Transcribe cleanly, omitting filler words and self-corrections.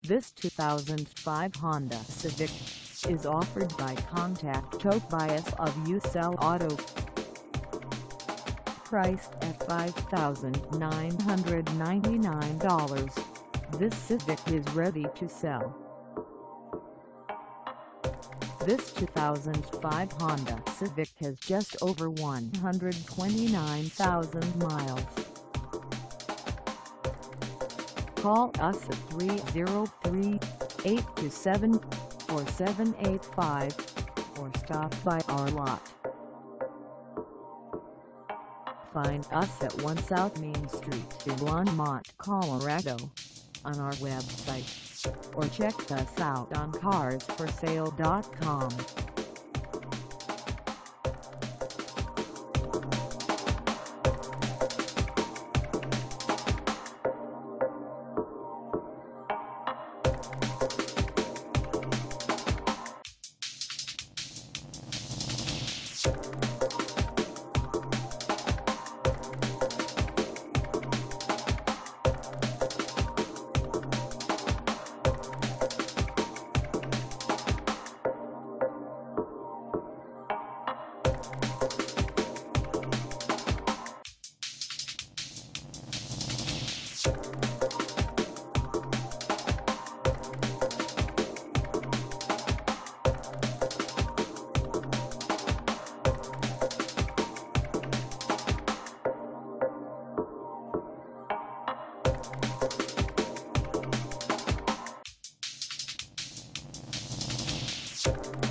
This 2005 Honda Civic is offered by Contact Tobias of Usell Auto. Priced at $5,999, this Civic is ready to sell. This 2005 Honda Civic has just over 129,000 miles. Call us at 303-827-4785 or stop by our lot. Find us at 1 South Main Street in Longmont, Colorado, on our website, or check us out on carsforsale.com. You